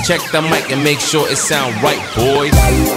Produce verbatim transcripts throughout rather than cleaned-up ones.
Check the mic and make sure it sound right, boys.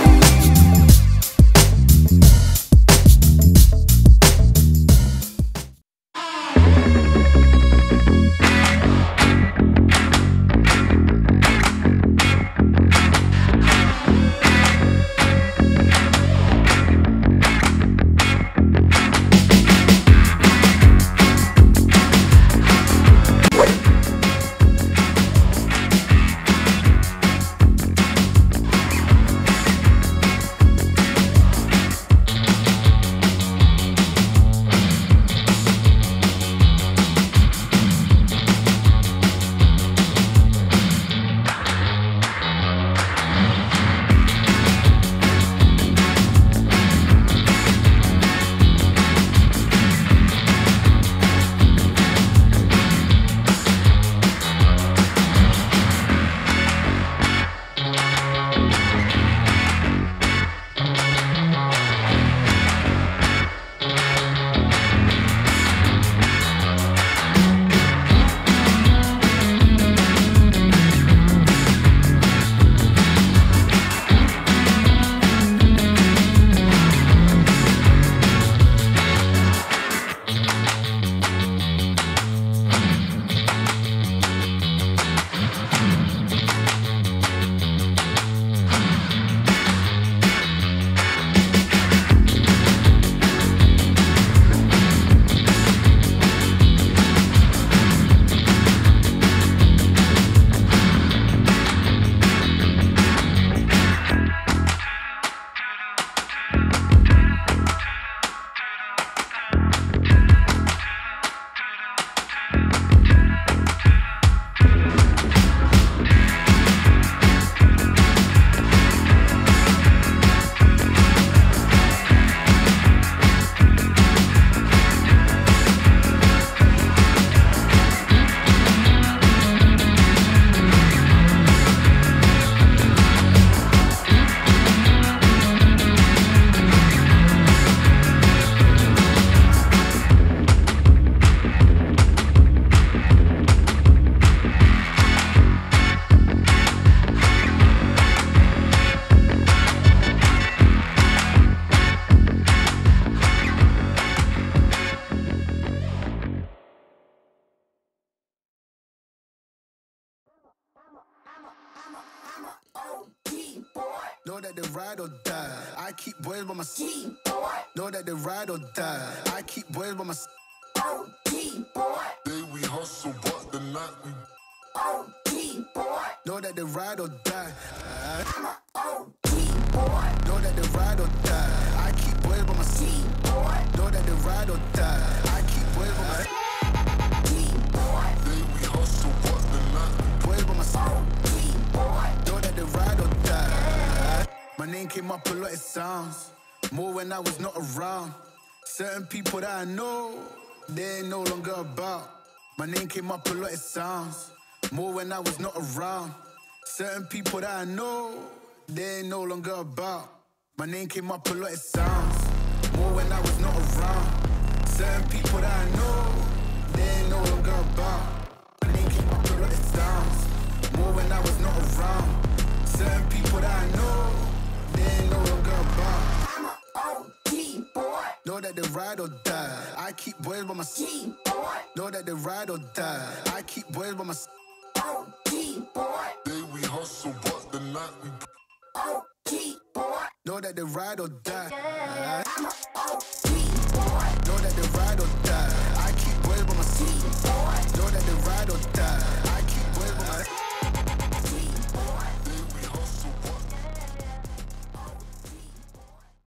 Know that they ride or die. I keep boys by my side. Know that they ride or die. I keep boys by my side. O G boy. Day we hustle, but the night we O G boy. Know that they ride or die. I'm a O G boy. Know that they ride or die. I keep boys by my side. Boy. Know that they ride or die. I keep boys by my side. G boy. Day we hustle, but the night we boys by my side. O G boy. Know that they ride or die. My name came up a lot, it sounds more when I was not around. Certain people that I know, they ain't no longer about. My name came up a lot, it sounds more when I was not around. Certain people that I know, they ain't no longer about. My name came up a lot, it sounds more when I was not around. Certain people that I know, they ain't no longer about. My name came up a lot, it sounds more when I was not around. Certain people that I know, they ain't no longer about. I'm a O G boy. Know that they ride or die. I keep boys by my side. Boy. Know that they ride or die. I keep boys by my side. O G boy. Day we hustle, but the night we O G boy. Know that they ride or die. I'm a O G boy. Know that they